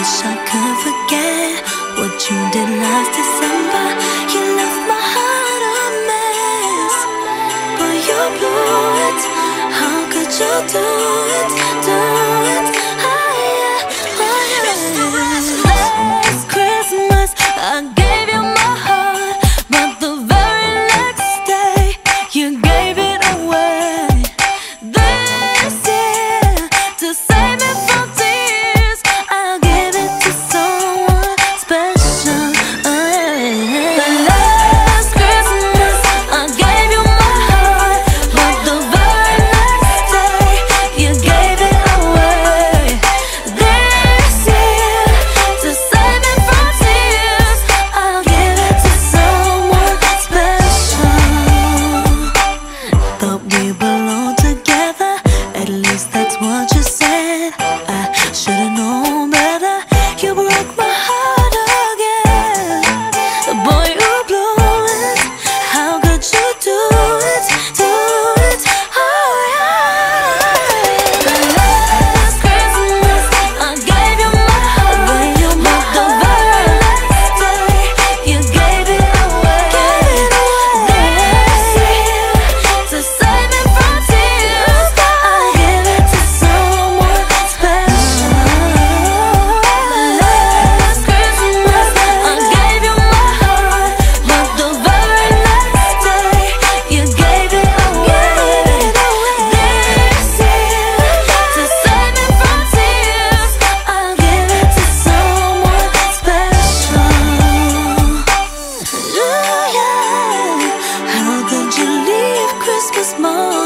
wish I could forget what you did last December. You left my heart a mess, but you blew it. How could you do it, do it? Oh yeah, oh yeah. Last Christmas I gave you my heart, but the very next day you gave it away. This year, to save me from tears, I'll give it to someone special. The last Christmas I gave you my heart, but the very next day you gave it away. This year, to save me from tears, I'll give it to someone special. Thought we belonged together, at least that's what you said. I should've known better. You broke my heart again. Boy, you blew it. How could you do it, do it? Oh yeah. The last Christmas I gave you my heart, but the very next day you gave it away. This year, to save me from tears, I'll give it to someone special. Last Christmas I gave you my heart, but the very next day you gave it away. This year, to save me from tears, I'll give it to someone special. Ooh, yeah. How could you leave Christmas morning?